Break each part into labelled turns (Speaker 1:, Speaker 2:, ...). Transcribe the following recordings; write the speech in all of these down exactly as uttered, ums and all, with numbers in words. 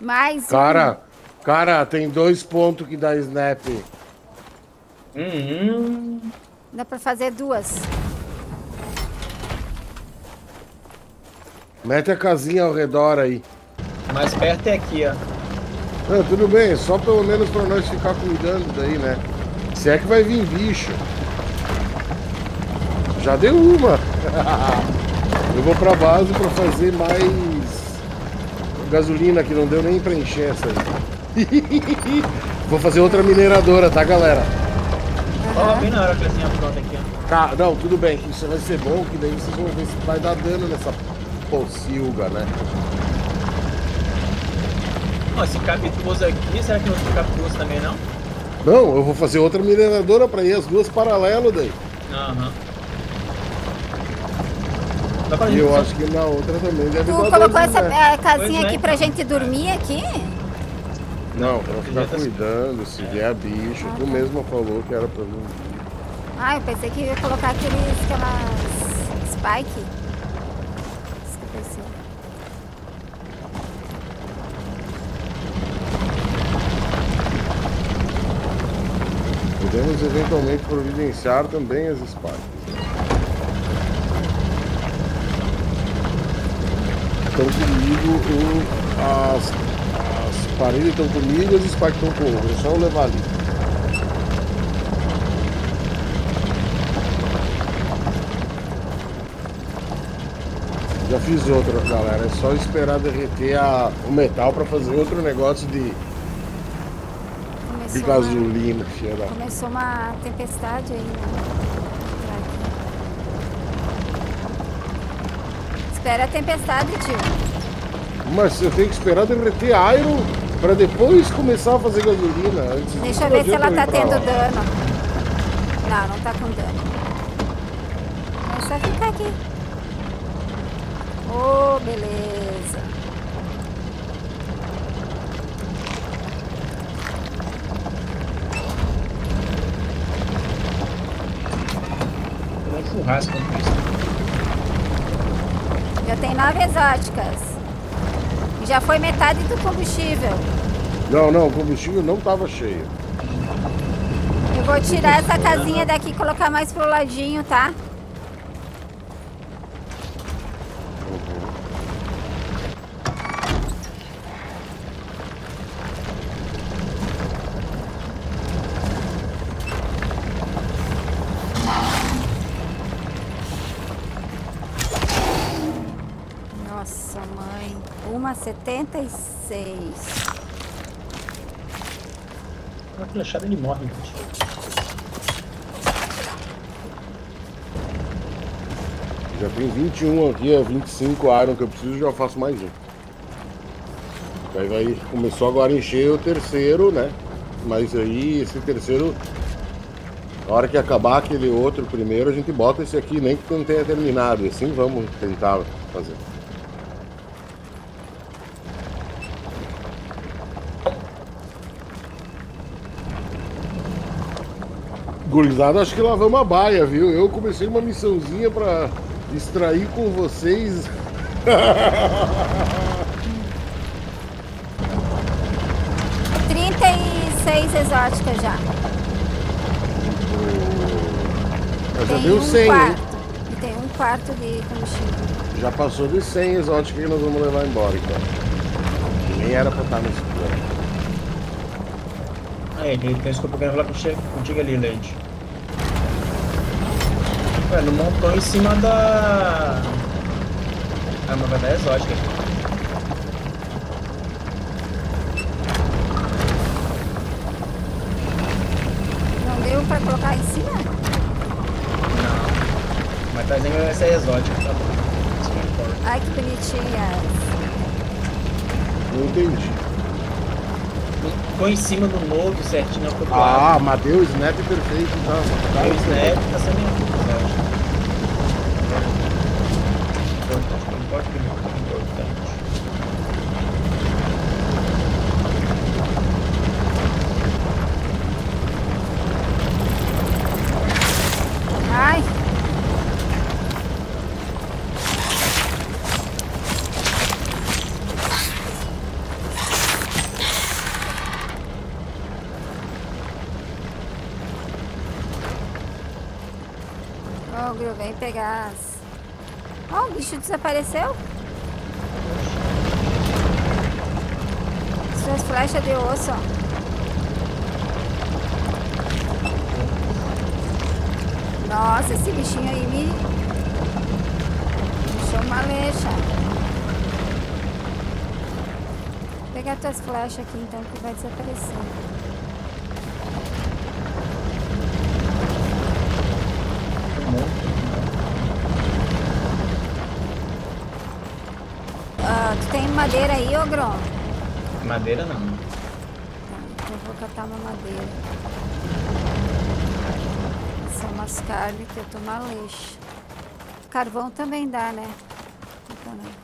Speaker 1: Mais
Speaker 2: Cara, um. cara, tem dois pontos que dá snap.
Speaker 3: Uhum.
Speaker 1: Dá pra fazer duas.
Speaker 2: Mete a casinha ao redor aí.
Speaker 3: Mais perto é aqui, ó.
Speaker 2: Não, tudo bem, só pelo menos pra nós ficar cuidando daí, né? Se é que vai vir bicho. Já deu uma. Eu vou pra base pra fazer mais gasolina, que não deu nem pra encher essa aí. Vou fazer outra mineradora, tá, galera?
Speaker 3: Ó, bem na hora que assim pronta aqui, ó.
Speaker 2: Tá, não, tudo bem, isso vai ser bom, que daí vocês vão ver se vai dar dano nessa pocilga, né?
Speaker 3: Ó, esse capituoso aqui, será que não tem capituoso também, não?
Speaker 2: Não, eu vou fazer outra mineradora pra ir as duas paralelo daí.
Speaker 3: Aham.
Speaker 2: E eu acho que na outra também deve
Speaker 1: Tu
Speaker 2: dar
Speaker 1: colocou
Speaker 2: dois,
Speaker 1: essa
Speaker 2: né?
Speaker 1: é, casinha
Speaker 3: Pois é,
Speaker 1: aqui pra
Speaker 3: então.
Speaker 1: gente dormir aqui?
Speaker 2: Não, pra ficar cuidando, se vier bicho, tu mesma falou que era pra mim.
Speaker 1: Ah, eu pensei que ia colocar aqueles, aquelas spike. Isso que eu pensei.
Speaker 2: Podemos eventualmente providenciar também as spikes. Estão comigo, o, as, as paredes estão comigo, as spikes estão com o outro. É só eu levar ali. Já fiz outra, galera. É só esperar derreter a, o metal para fazer outro negócio de, de gasolina, filha da.
Speaker 1: Começou uma tempestade aí, né? Espera a tempestade, tio.
Speaker 2: Mas eu tenho que esperar derreter iron para depois começar a fazer gasolina. Antes
Speaker 1: Deixa eu ver se ela tá tendo dano. Não, não tá com dano. É só ficar aqui. Oh, beleza.
Speaker 3: Vou dar um churrasco com isso.
Speaker 1: Já tem nove exóticas. Já foi metade do combustível.
Speaker 2: Não, não, o combustível não tava cheio.
Speaker 1: Eu vou tirar essa casinha daqui e colocar mais pro ladinho, tá? Nossa, mãe. Uma setenta e seis.
Speaker 3: Uma flechada ele morre, gente.
Speaker 2: Já tem vinte e um aqui, é vinte e cinco iron que eu preciso, já faço mais um. Aí vai, começou agora a encher o terceiro, né? Mas aí esse terceiro, na hora que acabar aquele outro primeiro, a gente bota esse aqui, nem que não tenha terminado. E assim vamos tentar fazer. Gurizada, acho que lavamos a baia, viu? Eu comecei uma missãozinha pra extrair com vocês.
Speaker 1: trinta e seis exóticas já.
Speaker 2: Eu já
Speaker 1: Tem
Speaker 2: deu
Speaker 1: um
Speaker 2: cem, hein?
Speaker 1: quarto. E tem um quarto de combustível.
Speaker 2: Já passou de cem exóticas que nós vamos levar embora, então. Nem era pra estar nesse plano.
Speaker 3: Aí, tem isso que eu tô querendo falar contigo, contigo ali, Leite. Ué, não montou em cima da... Ah, mas vai dar exótica aqui.
Speaker 1: Não deu pra colocar em cima?
Speaker 3: Não. Mas tá dizendo que essa é exótica, tá bom.
Speaker 1: Ai, que bonitinha.
Speaker 2: Não entendi.
Speaker 3: Ficou em cima do nodo certinho, ficou do
Speaker 2: Ah,
Speaker 3: lado.
Speaker 2: mas deu o snap perfeito, tá? Tá
Speaker 3: O snap tá sendo importante. Importante, importante.
Speaker 1: Ai. Ogro, vem pegar as... Ó, o bicho desapareceu. Suas flechas de osso, ó. Nossa, esse bichinho aí me... deixou uma leixa. Vou pegar tuas flechas aqui então, que vai desaparecer. Ah, tu tem madeira aí, Ogro?
Speaker 3: Madeira não.
Speaker 1: Tá, então eu vou catar uma madeira. São umas carnes que eu tô maleixa. Carvão também dá, né? Então, né?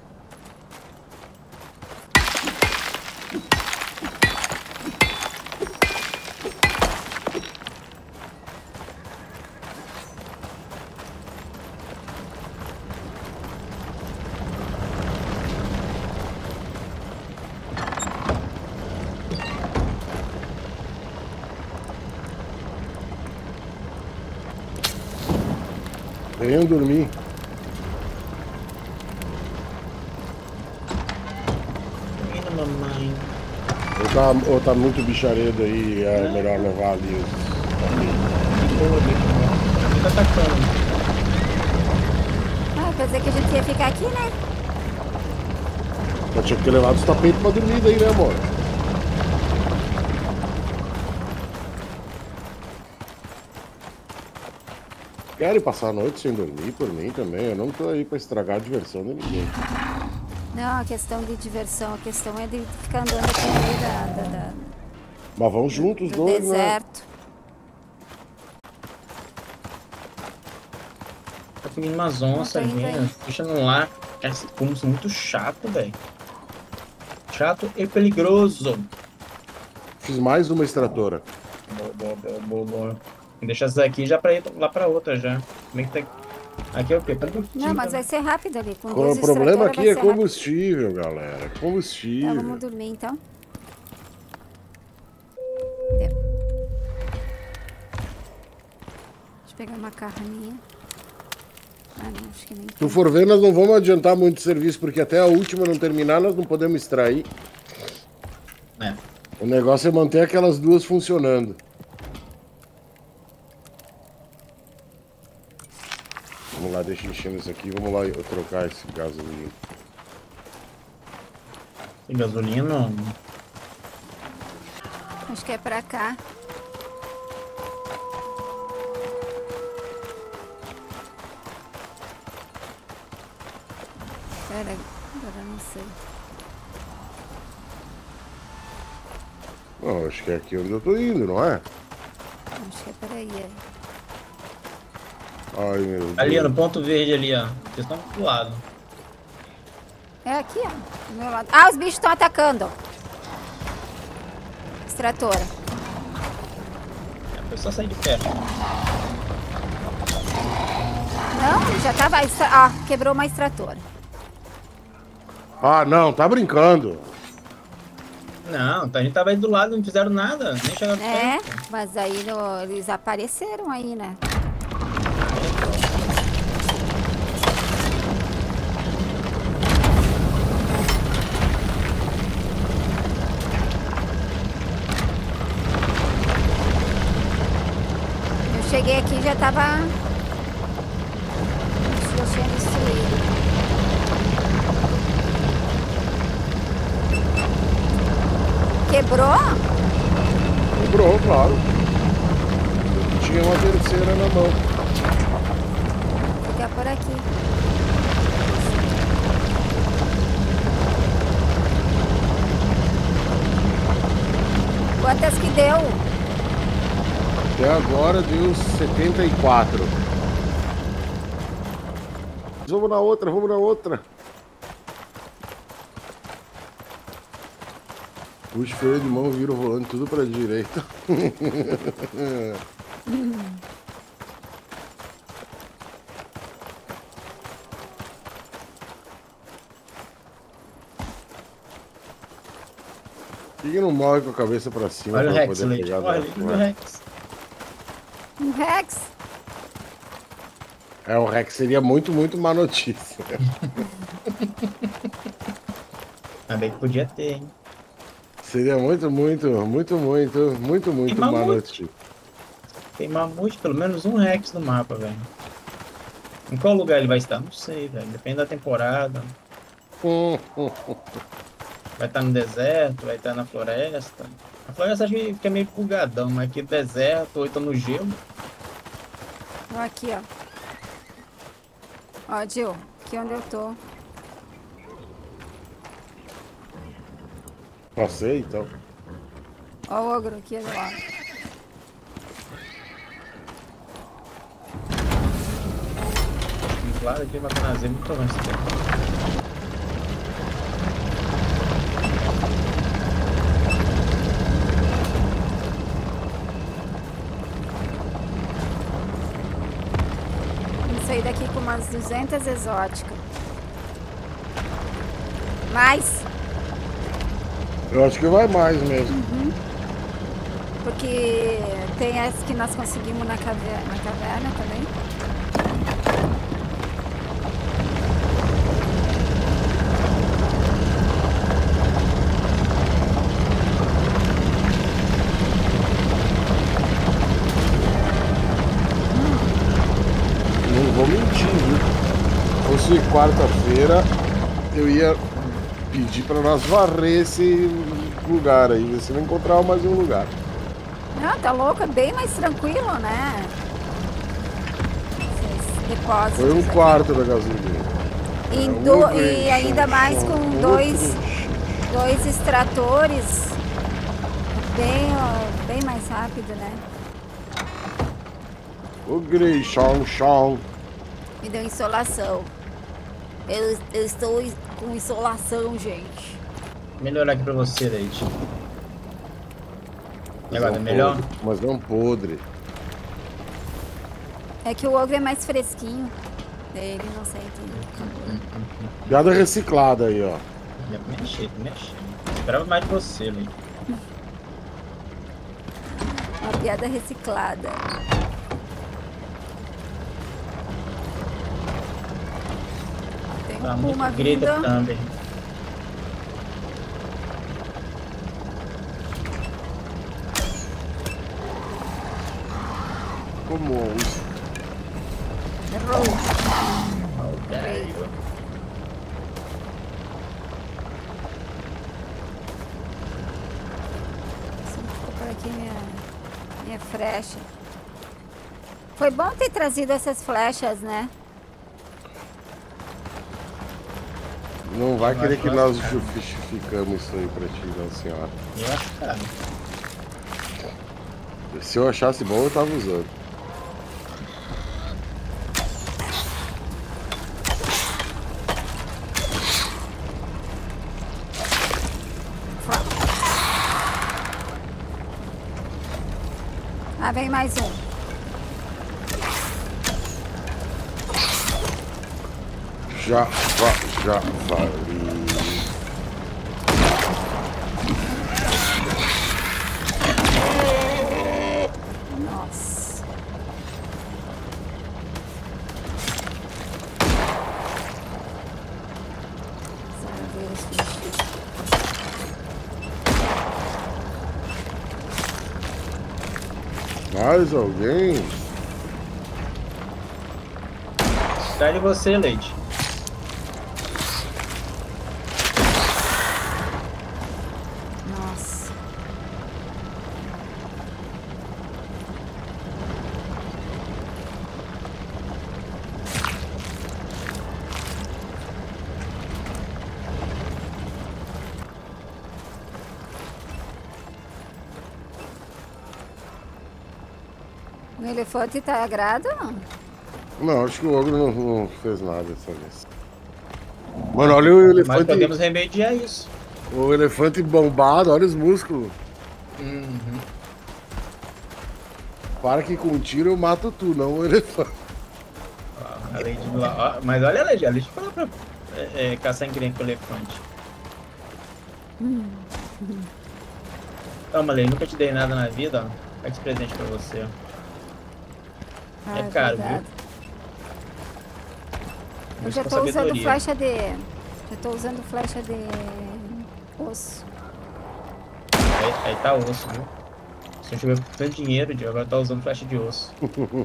Speaker 2: Venham dormir.
Speaker 3: Menina, mamãe.
Speaker 2: Ou tá, ou tá muito bicharedo aí, é melhor levar ali os...
Speaker 3: Que boa, bicho. Tá atacando.
Speaker 1: Ah, quer dizer que a gente ia ficar aqui, né?
Speaker 2: Eu tinha que ter levado os tapetes pra dormir daí, né, amor? Querem passar a noite sem dormir por mim também? Eu não tô aí pra estragar a diversão de ninguém.
Speaker 1: Não, a questão de diversão, a questão é de ficar andando aqui no meio da, da, da,
Speaker 2: Mas vão juntos os
Speaker 1: do
Speaker 2: dois, né?
Speaker 1: deserto.
Speaker 3: Tá comendo umas onças,
Speaker 1: Não, tô indo
Speaker 3: né?
Speaker 1: aí.
Speaker 3: Deixa no lar. Esse como são muito chato, velho. Chato e perigoso.
Speaker 2: Fiz mais uma extratora.
Speaker 3: Boa, boa, boa, boa, boa. Deixa essa aqui já pra ir lá pra outra já. Como é que tá? Aqui é o quê?
Speaker 1: Não, mas vai ser rápido ali. Com
Speaker 2: O
Speaker 1: duas
Speaker 2: problema
Speaker 1: extratoras
Speaker 2: aqui
Speaker 1: vai
Speaker 2: é
Speaker 1: ser rápido.
Speaker 2: combustível, galera.
Speaker 1: Então
Speaker 2: Combustível.
Speaker 1: vamos dormir então. Deu. Deixa eu pegar uma carninha. Ah, não, acho que nem
Speaker 2: Se tu for ver, nós não vamos adiantar muito serviço, porque até a última não terminar, nós não podemos extrair.
Speaker 3: É.
Speaker 2: O negócio é manter aquelas duas funcionando. Vamos lá, deixa enchendo isso aqui. Vamos lá eu trocar esse gasolina.
Speaker 3: Tem gasolina?
Speaker 1: Acho que é pra cá. Pera, agora eu não sei.
Speaker 2: Não, acho que é aqui onde eu tô indo, não é?
Speaker 1: Acho que é por aí. É.
Speaker 2: Ai, meu Deus.
Speaker 3: Ali, ó, no ponto verde ali, ó. Vocês estão do lado.
Speaker 1: É aqui, ó. Do meu lado. Ah, os bichos estão atacando. Extratora.
Speaker 3: É só sair de perto.
Speaker 1: Não, já tava. extra- Ah, quebrou uma extratora.
Speaker 2: Ah, não, tá brincando.
Speaker 3: Não, a gente tava aí do lado, não fizeram nada, nem chegaram
Speaker 1: É,
Speaker 3: perto.
Speaker 1: mas aí no- eles apareceram aí, né? Eu cheguei aqui e já tava. Já tinha destruído. Quebrou?
Speaker 2: Quebrou, claro. Tinha uma terceira na mão.
Speaker 1: Fica por aqui. Quantas que deu?
Speaker 2: Até agora deu setenta e quatro. Vamos na outra, vamos na outra. Puxa o freio de mão, vira o volante tudo pra direita. Por que não morre com a cabeça pra cima?
Speaker 3: Olha o
Speaker 2: pra
Speaker 3: Rex,
Speaker 2: poder
Speaker 3: Leite.
Speaker 2: pegar
Speaker 3: Olha
Speaker 2: da-
Speaker 3: ali, olha o Rex.
Speaker 1: Um Rex?
Speaker 2: É, o Rex seria muito, muito má notícia.
Speaker 3: Ainda bem que podia ter, hein?
Speaker 2: Seria muito, muito, muito, muito, muito, muito má
Speaker 3: mamute.
Speaker 2: notícia.
Speaker 3: Tem mamute, pelo menos um Rex no mapa, velho. Em qual lugar ele vai estar? Não sei, velho. Depende da temporada.
Speaker 2: Hum, hum, hum.
Speaker 3: Vai estar no deserto, vai estar na floresta. A floresta acho que fica meio bugadão, mas aqui no deserto, ou então no gelo.
Speaker 1: Ó, aqui, ó. Ó, Gil, aqui onde eu tô.
Speaker 2: Passei, então.
Speaker 1: Ó o ogro aqui do lado.
Speaker 3: Claro que vai trazer muito longe.
Speaker 1: Vamos sair daqui com umas duzentas exóticas. Mais?
Speaker 2: Eu acho que vai mais mesmo.
Speaker 1: Uhum. Porque tem as que nós conseguimos na caverna, na caverna também.
Speaker 2: Não vou mentir, viu? Se fosse quarta-feira, eu ia pedir pra nós varrer esse lugar aí. Você não encontrava mais um lugar.
Speaker 1: Não, tá louco, é bem mais tranquilo, né? Esses depósitos.
Speaker 2: Foi um
Speaker 1: aqui.
Speaker 2: quarto da gasolina.
Speaker 1: E,
Speaker 2: É, um
Speaker 1: do-
Speaker 2: grande
Speaker 1: e ainda mais
Speaker 2: chão,
Speaker 1: com
Speaker 2: outro
Speaker 1: dois,
Speaker 2: chão.
Speaker 1: dois extratores. Bem, ó, bem mais rápido, né?
Speaker 2: O grei, chão, chão.
Speaker 1: Me deu insolação. Eu, eu estou com insolação, gente.
Speaker 3: Melhorar aqui pra você, Leite. E
Speaker 2: Mas
Speaker 3: agora,
Speaker 2: é um
Speaker 3: melhor?
Speaker 2: podre, Mas não podre.
Speaker 1: É que o ogro é mais fresquinho. Ele não sente.
Speaker 2: Piada reciclada aí, ó.
Speaker 3: Mexe, mexe. Esperava mais de você, Leite.
Speaker 1: Uma piada reciclada. Tem
Speaker 3: Tá
Speaker 1: um
Speaker 3: muito
Speaker 1: puma
Speaker 3: grita
Speaker 1: vindo.
Speaker 3: também.
Speaker 2: Como isso?
Speaker 1: Errou.
Speaker 3: Caralho.
Speaker 1: Sempre ficou por aqui minha, minha flecha. Foi bom ter trazido essas flechas, né?
Speaker 2: Não vai
Speaker 3: Eu
Speaker 2: querer
Speaker 3: acho
Speaker 2: que nós
Speaker 3: lascado.
Speaker 2: justificamos isso aí pra ti, não, senhora.
Speaker 3: Eu acho caro.
Speaker 2: Se eu achasse bom, eu tava usando.
Speaker 1: Ah, vem mais um.
Speaker 2: Já, va, já, valeu.
Speaker 1: Nossa. Sabe, esse bicho.
Speaker 2: Mais alguém?
Speaker 3: Sai de você, Leite.
Speaker 1: Nossa. O elefante tá agrado ou não?
Speaker 2: Não, acho que o ogro não, não fez nada dessa vez. Mano, olha o
Speaker 3: Mas
Speaker 2: elefante.
Speaker 3: podemos remediar isso.
Speaker 2: O elefante bombado, olha os músculos.
Speaker 3: Uhum.
Speaker 2: Para que com um tiro eu mato tu, não o elefante.
Speaker 3: Ó, a Leite, ó, mas olha a Leite, a Leite fala pra é, é, caçar encrenca com o elefante. Toma, Leite, nunca te dei nada na vida, ó. Olha esse presente pra você, ó.
Speaker 1: Ah,
Speaker 3: É caro,
Speaker 1: verdade. Eu já tô usando flecha de... Já tô usando flecha de... osso.
Speaker 3: Aí, aí tá osso, viu? Se eu tiver com tanto dinheiro, agora tá usando flecha de osso.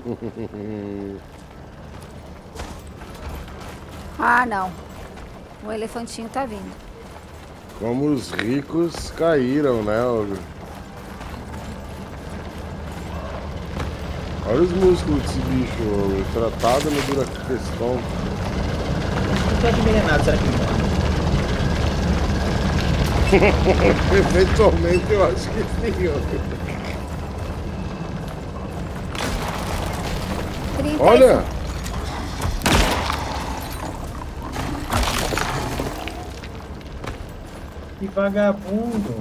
Speaker 1: Ah, não. O elefantinho tá vindo.
Speaker 2: Como os ricos caíram, né, Ogro? Olha os músculos desse bicho, Ogro. Tratado no dura questão.
Speaker 3: Não tá envenenado, será que morre?
Speaker 2: Eventualmente eu acho que sim, Ogro. Olha!
Speaker 3: Que vagabundo!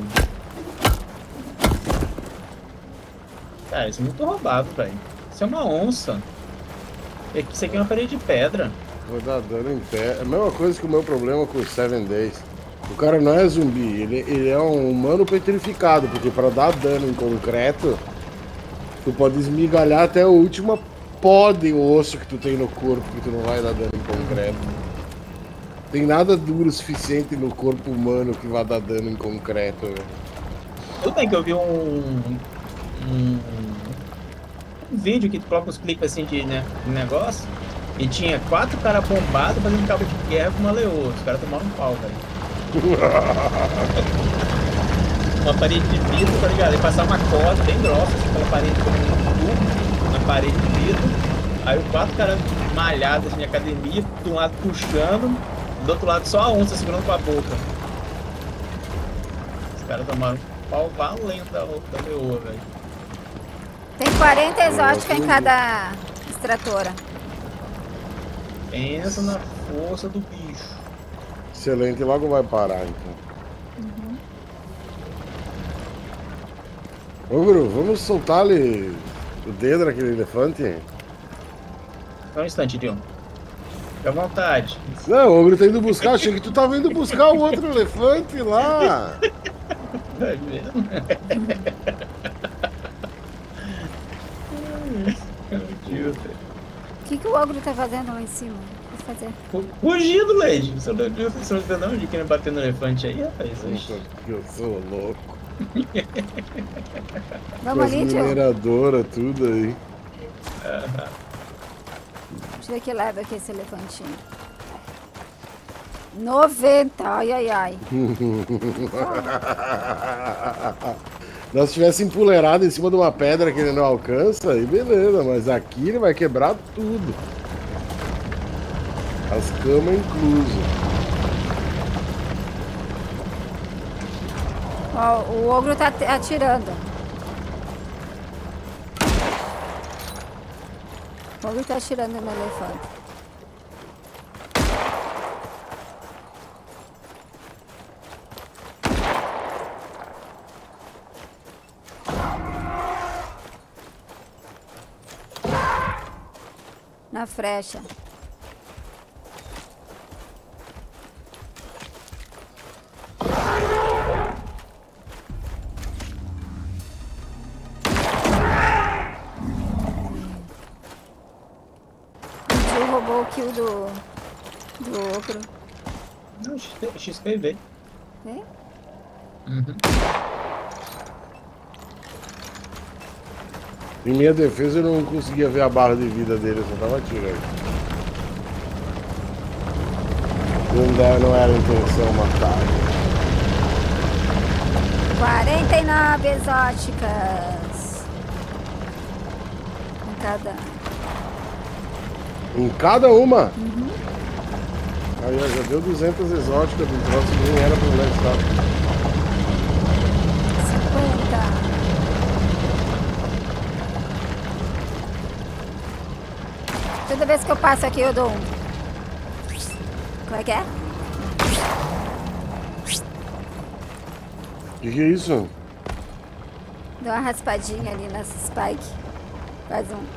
Speaker 3: Cara, isso é muito roubado, velho. Isso é uma onça. Isso aqui é uma parede de pedra.
Speaker 2: Vou dar dano em pé. É a mesma coisa que o meu problema com o Seven Days. O cara não é zumbi, ele, ele é um humano petrificado, porque para dar dano em concreto, tu pode esmigalhar até a última pó de osso que tu tem no corpo, que tu não vai dar dano em concreto. Tem nada duro o suficiente no corpo humano que vai dar dano em concreto, velho.
Speaker 3: Tudo bem que eu vi um, um, um vídeo que tu coloca uns clipes assim de, né, de negócio e tinha quatro caras bombados fazendo cabo de guerra com uma leoa. Os caras tomaram um pau, velho. Uma parede de vidro, tá ligado? E passar uma corda bem grossa, assim, pela parede, como um tubo na parede de vidro. Aí os quatro caras malhados assim, de academia, de um lado puxando, do outro lado só a onça segurando com a boca. Os caras tomaram um pau valendo da, da leoa, velho.
Speaker 1: Tem quarenta exóticas em cada extratora.
Speaker 3: Pensa na força do bicho.
Speaker 2: Excelente, logo vai parar então. Ô, Guru, vamos soltar ali o dedo naquele elefante?
Speaker 3: Só um instante, Dion. Fica à vontade.
Speaker 2: Não, o Ogro tá indo buscar, achei que tu tava indo buscar o outro elefante lá.
Speaker 3: Tá vendo?
Speaker 1: O que, que o ogro tá fazendo lá em cima? Vou fazer.
Speaker 3: Fugindo, Leide. Você não viu? Você não viu não de querendo bater no elefante aí, rapaz?
Speaker 2: Eu sou louco.
Speaker 1: Vamos ali, tio.
Speaker 2: Mineradora, tudo aí.
Speaker 3: Aham.
Speaker 1: Deixa eu ver que leva aqui esse elefantinho. noventa, ai, ai, ai.
Speaker 2: Nós tivesse empoleirado em cima de uma pedra que ele não alcança, aí beleza, mas aqui ele vai quebrar tudo. As camas inclusas.
Speaker 1: Ó, o ogro tá atirando. O ogro tá atirando no elefante. Na frecha. Roubou o kill do, do ogro.
Speaker 3: Não, X P V.
Speaker 1: É?
Speaker 3: Uhum.
Speaker 2: Em minha defesa eu não conseguia ver a barra de vida dele, eu só tava atirando. Não, dá, não era a intenção matar.
Speaker 1: quarenta e nove exóticas. Em cada.
Speaker 2: Em cada uma?
Speaker 1: Uhum.
Speaker 2: Aí já deu duzentas exóticas do troço, nem era pro Black Star.
Speaker 1: cinquenta. Toda vez que eu passo aqui eu dou um. Como é que é?
Speaker 2: O que, que é isso?
Speaker 1: Dou uma raspadinha ali nas spike. Faz um.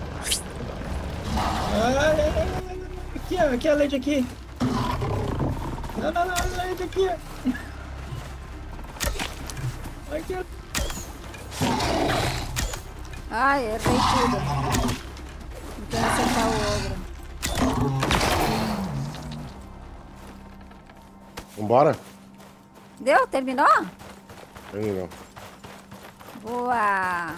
Speaker 3: Ah, aqui, ó, aqui a Lady aqui. Não, não, não, a Lady aqui, ó. Aqui, ó.
Speaker 1: Ai, errei tudo. Então acertar o ogro.
Speaker 2: Vambora?
Speaker 1: Deu? Terminou?
Speaker 2: Terminou.
Speaker 1: Boa.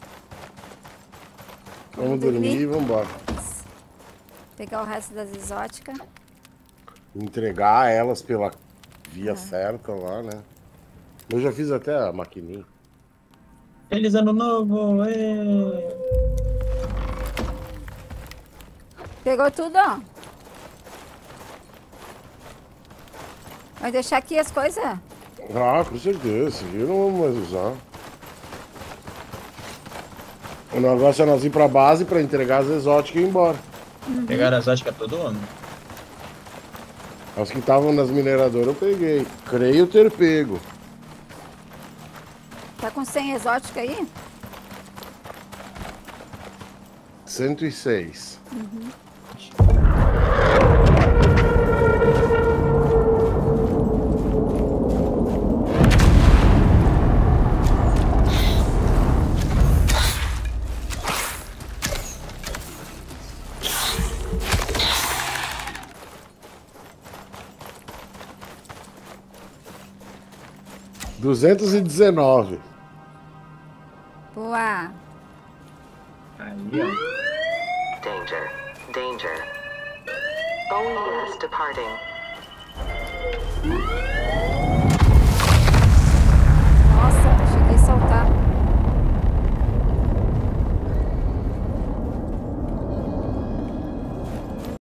Speaker 2: Vamos dormir e vambora.
Speaker 1: Pegar o resto das exóticas.
Speaker 2: Entregar elas pela via certa lá, né? Eu já fiz até a maquininha.
Speaker 3: Feliz ano novo! Ê!
Speaker 1: Pegou tudo, ó. Vai deixar aqui as coisas?
Speaker 2: Ah, com certeza. Esse aqui eu não vou mais usar. O negócio é nós ir pra base pra entregar as exóticas e ir embora.
Speaker 1: Uhum.
Speaker 3: Pegaram as exóticas todo ano?
Speaker 2: As que estavam nas mineradoras eu peguei. Creio ter pego.
Speaker 1: Tá com cem exótica aí?
Speaker 2: cento e seis.
Speaker 1: Uhum.
Speaker 2: duzentos e dezenove.
Speaker 1: Boa.
Speaker 3: Aí, ó.
Speaker 4: Danger. Danger. O E S departing.